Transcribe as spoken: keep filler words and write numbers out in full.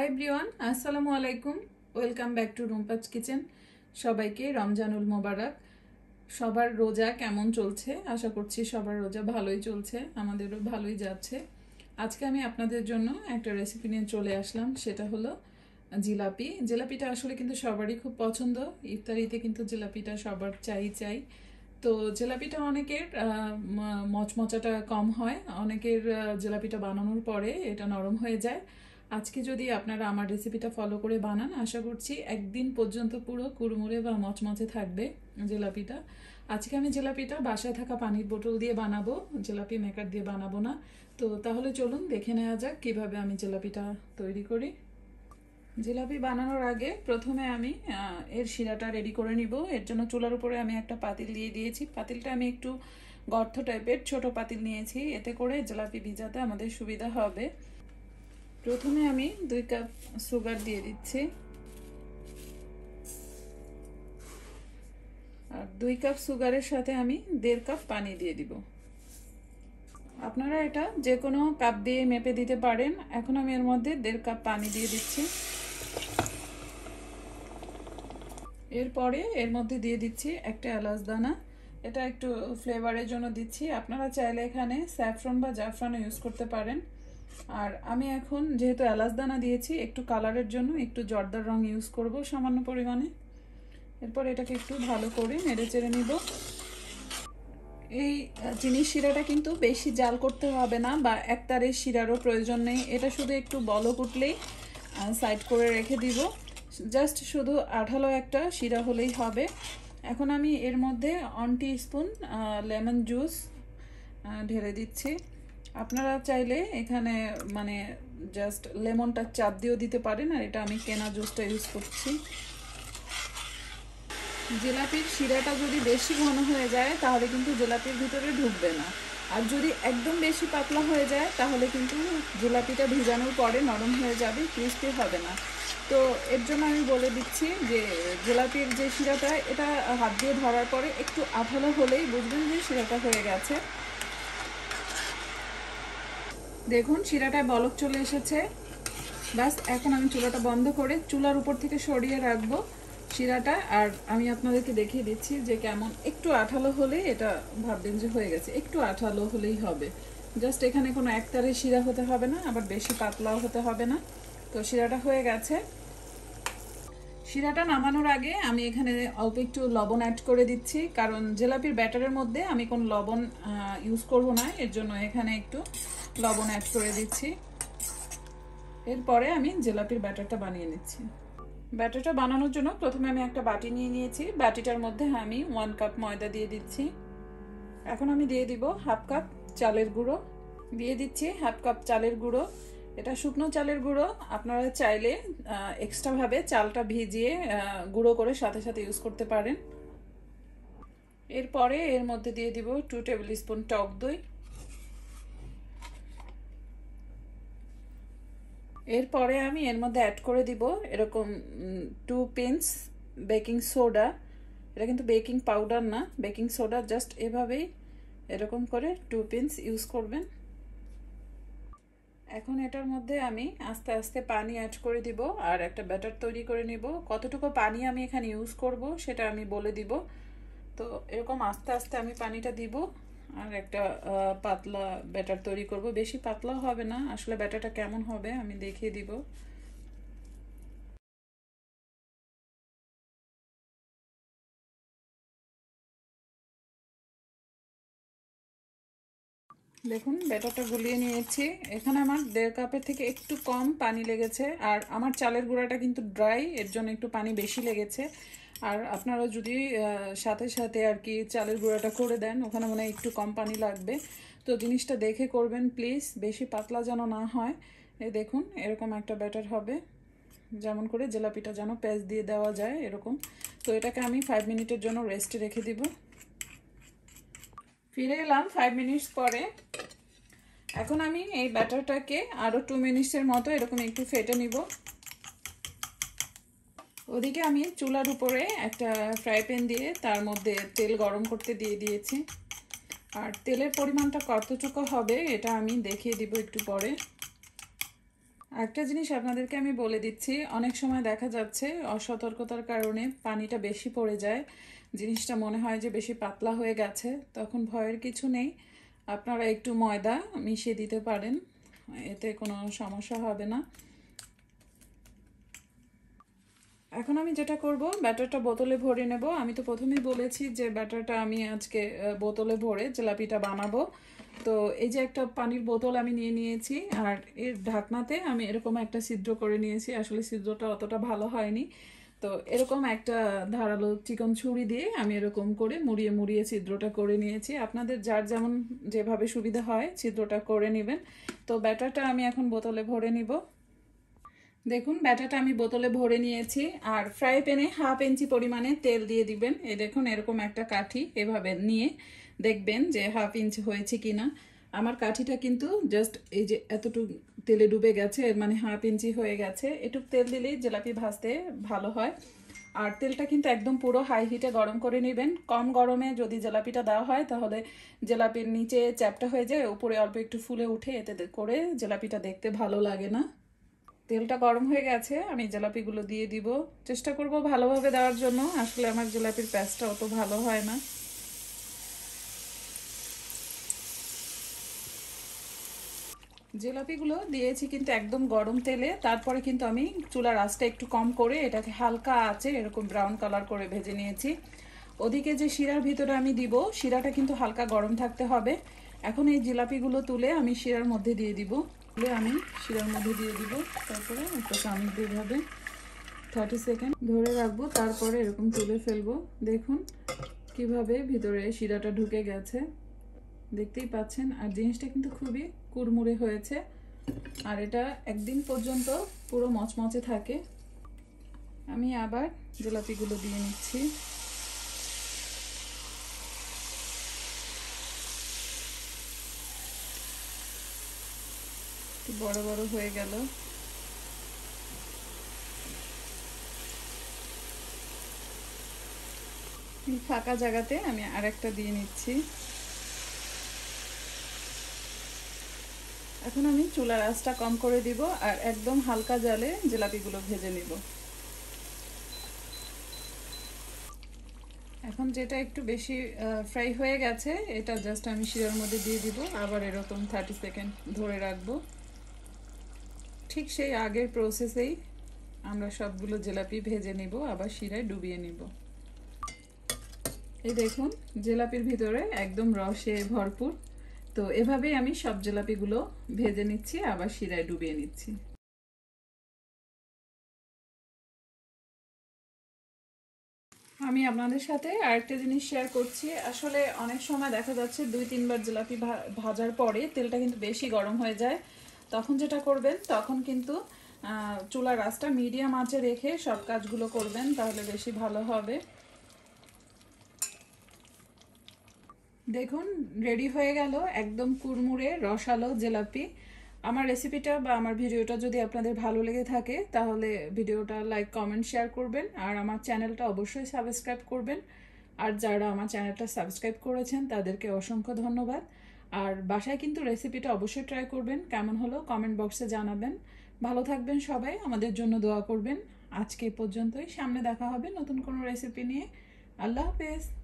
High everyone, আসসালামু আলাইকুম। Welcome back to Rumpa's kitchen. সবাইকে রমজানুল মোবারক। সবার রোজা কেমন চলছে? আশা করছি সবার রোজা ভালোই চলছে, আমাদেরও ভালোই যাচ্ছে। আজকে আমি আপনাদের জন্য একটা রেসিপি নিয়ে চলে আসলাম, সেটা হলো জিলাপি। জিলাপিটা আসলে কিন্তু সবারই খুব পছন্দ, ইফতারিতে কিন্তু জিলাপিটা সবার চাই চাই তো জিলাপিটা অনেকের মচমচাটা কম হয়, অনেকের জিলাপিটা বানানোর পরে এটা নরম হয়ে যায়। আজকে যদি আপনারা আমার রেসিপিটা ফলো করে বানান, আশা করছি একদিন পর্যন্ত পুরো কুড়মুড়ে বা মচমচে থাকবে জিলাপিটা। আজকে আমি জিলাপিটা বাসায় থাকা পানির বোতল দিয়ে বানাবো, জিলাপি মেকার দিয়ে বানাবো না। তো তাহলে চলুন দেখে নেওয়া যাক কিভাবে আমি জিলাপিটা তৈরি করি। জিলাপি বানানোর আগে প্রথমে আমি এর শিরাটা রেডি করে নিব। এর জন্য চুলার উপরে আমি একটা পাতিল দিয়ে দিয়েছি। পাতিলটা আমি একটু গর্ত টাইপের ছোট পাতিল নিয়েছি, এতে করে জিলাপি ভিজাতে আমাদের সুবিধা হবে। প্রথমে আমি দুই কাপ সুগার দিয়ে দিচ্ছি, আর দুই কাপ সুগারের সাথে আমি দেড় কাপ পানি দিয়ে দিব। আপনারা এটা যে কোনো কাপ দিয়ে মেপে দিতে পারেন। এখন আমি এর মধ্যে দেড় কাপ পানি দিয়ে দিচ্ছি। এরপরে এর মধ্যে দিয়ে দিচ্ছি একটা এলাচ দানা, এটা একটু ফ্লেভারের জন্য দিচ্ছি। আপনারা চাইলে এখানে স্যাফরন বা জাফরানও ইউজ করতে পারেন। আর আমি এখন যেহেতু এলাচ দানা দিয়েছি, একটু কালারের জন্য একটু জর্দার রং ইউজ করব সামান্য পরিমাণে। এরপর এটাকে একটু ভালো করে নেড়ে চেড়ে নিব। এই চিনির শিরাটা কিন্তু বেশি জাল করতে হবে না, বা একতারের শিরারও প্রয়োজন নেই। এটা শুধু একটু বলক উঠলেই সাইড করে রেখে দিব। জাস্ট শুধু আঠালো একটা শিরা হলেই হবে। এখন আমি এর মধ্যে ওয়ান টিস্পুন লেমন জুস ঢেলে দিচ্ছি। আপনারা চাইলে এখানে মানে জাস্ট লেমনটা চাপ দিয়েও দিতে পারেন, আর এটা আমি কেনা জুসটা ইউজ করছি। জিলাপির শিরাটা যদি বেশি ঘন হয়ে যায় তাহলে কিন্তু জিলাপির ভিতরে ঢুকবে না, আর যদি একদম বেশি পাতলা হয়ে যায় তাহলে কিন্তু জিলাপিটা ভিজানোর পরে নরম হয়ে যাবে, ক্রিস্পি হবে না। তো এর জন্য আমি বলে দিচ্ছি যে জিলাপির যে শিরাটা, এটা হাত দিয়ে ধরার পরে একটু আঠালো হলেই বুঝবেন যে শিরাটা হয়ে গেছে। দেখুন শিরাটায় বলক চলে এসেছে। ব্যাস, এখন আমি চুলাটা বন্ধ করে চুলার উপর থেকে সরিয়ে রাখবো শিরাটা। আর আমি আপনাদেরকে দেখিয়ে দিচ্ছি যে কেমন একটু আঠালো হলে এটা ভাববেন যে হয়ে গেছে। একটু আঠালো হলেই হবে, জাস্ট এখানে কোনো একতারে শিরা হতে হবে না, আবার বেশি পাতলাও হতে হবে না। তো শিরাটা হয়ে গেছে। শিরাটা নামানোর আগে আমি এখানে অল্প একটু লবণ অ্যাড করে দিচ্ছি, কারণ জিলাপির ব্যাটারের মধ্যে আমি কোনো লবণ ইউজ করব না, এর জন্য এখানে একটু লবণ অ্যাড করে দিচ্ছি। এরপরে আমি জিলাপির ব্যাটারটা বানিয়ে নিচ্ছি। ব্যাটারটা বানানোর জন্য প্রথমে আমি একটা বাটি নিয়ে নিয়েছি। বাটিটার মধ্যে আমি ওয়ান কাপ ময়দা দিয়ে দিচ্ছি। এখন আমি দিয়ে দিব হাফ কাপ চালের গুঁড়ো। দিয়ে দিচ্ছি হাফ কাপ চালের গুঁড়ো। এটা শুকনো চালের গুঁড়ো, আপনারা চাইলে এক্সট্রাভাবে চালটা ভিজিয়ে গুঁড়ো করে সাথে সাথে ইউজ করতে পারেন। এরপরে এর মধ্যে দিয়ে দিব টু টেবিল স্পুন টক দই। এরপরে আমি এর মধ্যে অ্যাড করে দিব এরকম টু পিঞ্চ বেকিং সোডা। এটা কিন্তু বেকিং পাউডার না, বেকিং সোডা। জাস্ট এভাবেই এরকম করে টু পিঞ্চ ইউজ করবেন। এখন এটার মধ্যে আমি আস্তে আস্তে পানি অ্যাড করে দিব আর একটা ব্যাটার তৈরি করে নিব। কতটুকু পানি আমি এখানে ইউজ করব সেটা আমি বলে দিব। তো এরকম আস্তে আস্তে আমি পানিটা দিব আর একটা পাতলা ব্যাটার তৈরি করব। বেশি পাতলাও হবে না, আসলে ব্যাটারটা কেমন হবে আমি দেখিয়ে দিব। দেখুন ব্যাটারটা গুলিয়ে নিয়েছি। এখানে আমার দেড় কাপের থেকে একটু কম পানি লেগেছে, আর আমার চালের গুঁড়াটা কিন্তু ড্রাই, এর জন্য একটু পানি বেশি লেগেছে। আর আপনারা যদি সাথে সাথে আর কি চালের গুঁড়াটা করে দেন, ওখানে মনে হয় একটু কম পানি লাগবে। তো জিনিসটা দেখে করবেন প্লিজ, বেশি পাতলা যেন না হয়। এই দেখুন এরকম একটা ব্যাটার হবে, যেমন করে জিলাপিটা যেন পেঁয়াজ দিয়ে দেওয়া যায় এরকম। তো এটাকে আমি ফাইভ মিনিটের জন্য রেস্টে রেখে দিব। ফিরে এলাম ফাইভ মিনিটস পরে। এখন আমি এই ব্যাটারটাকে আরও টু মিনিটসের মতো এরকম একটু ফেটে নিব। ওদিকে আমি চুলার উপরে একটা ফ্রাই প্যান দিয়ে তার মধ্যে তেল গরম করতে দিয়ে দিয়েছি। আর তেলের পরিমাণটা কতটুকু হবে এটা আমি দেখিয়ে দিব একটু পরে। একটা জিনিস আপনাদেরকে আমি বলে দিচ্ছি, অনেক সময় দেখা যাচ্ছে অসতর্কতার কারণে পানিটা বেশি পড়ে যায়, জিনিসটা মনে হয় যে বেশি পাতলা হয়ে গেছে। তখন ভয়ের কিছু নেই, আপনারা একটু ময়দা মিশিয়ে দিতে পারেন, এতে কোনো সমস্যা হবে না। এখন আমি যেটা করব, ব্যাটারটা বোতলে ভরে নেব। আমি তো প্রথমেই বলেছি যে ব্যাটারটা আমি আজকে বোতলে ভরে জিলাপিটা বানাবো। তো এই যে একটা পানির বোতল আমি নিয়ে নিয়েছি, আর এর ঢাকনাতে আমি এরকম একটা ছিদ্র করে নিয়েছি। আসলে ছিদ্রটা অতটা ভালো হয়নি, তো এরকম একটা ধারালো চিকন ছুরি দিয়ে আমি এরকম করে মুড়িয়ে মুড়িয়ে ছিদ্রটা করে নিয়েছি। আপনাদের যার যেমন যেভাবে সুবিধা হয় ছিদ্রটা করে নেবেন। তো ব্যাটারটা আমি এখন বোতলে ভরে নিব। দেখুন ব্যাটারটা আমি বোতলে ভরে নিয়েছি, আর ফ্রাই প্যানে হাফ ইঞ্চি পরিমাণে তেল দিয়ে দিবেন। এই দেখুন এরকম একটা কাঠি এভাবে নিয়ে দেখবেন যে হাফ ইঞ্চি হয়েছে কিনা। আমার কাঠিটা কিন্তু জাস্ট এই যে এতটুকু তেলে ডুবে গেছে, মানে হাফ ইঞ্চি হয়ে গেছে। এটুকু তেল দিলেই জিলাপি ভাজতে ভালো হয়। আর তেলটা কিন্তু একদম পুরো হাই হিটে গরম করে নেবেন। কম গরমে যদি জিলাপিটা দেওয়া হয় তাহলে জিলাপির নিচে চ্যাপটা হয়ে যায়, উপরে অল্প একটু ফুলে উঠে, এতে করে জিলাপিটা দেখতে ভালো লাগে না। তেলটা গরম হয়ে গেছে, আমি জিলাপিগুলো দিয়ে দিব। চেষ্টা করব ভালোভাবে দেওয়ার জন্য, আসলে আমার জিলাপির প্যাঁচটা অত ভালো হয় না। জিলাপিগুলো দিয়েছি কিন্তু একদম গরম তেলে। তারপরে কিন্তু আমি চুলার আঁচটা একটু কম করে এটাকে হালকা আঁচে এরকম ব্রাউন কালার করে ভেজে নিয়েছি। ওদিকে যে শিরার ভিতরে আমি দিব, শিরাটা কিন্তু হালকা গরম থাকতে হবে। এখন এই জিলাপিগুলো তুলে আমি শিরার মধ্যে দিয়ে দিব। তুলে আমি শিরার মধ্যে দিয়ে দিব, তারপরে একটা চামচ দিয়ে ভাবে থার্টি সেকেন্ড ধরে রাখবো, তারপরে এরকম তুলে ফেলবো। দেখুন কিভাবে ভিতরে শিরাটা ঢুকে গেছে, দেখতেই পাচ্ছেন। আর জিনিসটা কিন্তু খুবই কুড়মুড়ে হয়েছে, আর এটা একদিন পর্যন্ত পুরো মচমচে থাকে। আমি আবার জিলাপিগুলো দিয়ে নিচ্ছি। বড় বড় হয়ে গেল। ফাঁকা জায়গাতে আমি আরেকটা দিয়ে নিচ্ছি। এখন আমি চুলার আঁচটা কম করে দিব, আর একদম হালকা জালে জিলাপিগুলো ভেজে নিব। এখন যেটা একটু বেশি ফ্রাই হয়ে গেছে, এটা জাস্ট আমি শিরার মধ্যে দিয়ে দিব, আবার এরকম থার্টি সেকেন্ড ধরে রাখবো। ঠিক সেই আগের প্রসেসেই আমরা সবগুলো জিলাপি ভেজে নিব, আবার শিরায় ডুবিয়ে নিব। এই দেখুন জিলাপির ভিতরে একদম রসে ভরপুর। তো এভাবেই আমি সব জিলাপিগুলো ভেজে নিচ্ছি, আবার শিরায় ডুবিয়ে নিচ্ছি। আমি আপনাদের সাথে আরেকটা জিনিস শেয়ার করছি। আসলে অনেক সময় দেখা যাচ্ছে দুই তিনবার জিলাপি ভাজার পরে তেলটা কিন্তু বেশি গরম হয়ে যায়। তখন যেটা করবেন, তখন কিন্তু চুলার আঁচটা মিডিয়াম আঁচে রেখে সব কাজগুলো করবেন, তাহলে বেশি ভালো হবে। দেখুন রেডি হয়ে গেল একদম কুড়মুড়ে রসালো জিলাপি। আমার রেসিপিটা বা আমার ভিডিওটা যদি আপনাদের ভালো লেগে থাকে তাহলে ভিডিওটা লাইক কমেন্ট শেয়ার করবেন, আর আমার চ্যানেলটা অবশ্যই সাবস্ক্রাইব করবেন। আর যারা আমার চ্যানেলটা সাবস্ক্রাইব করেছেন তাদেরকে অসংখ্য ধন্যবাদ। আর বাসায় কিন্তু রেসিপিটা অবশ্যই ট্রাই করবেন, কেমন হলো কমেন্ট বক্সে জানাবেন। ভালো থাকবেন সবাই, আমাদের জন্য দোয়া করবেন। আজকে পর্যন্তই, সামনে দেখা হবে নতুন কোনো রেসিপি নিয়ে। আল্লাহ হাফেজ।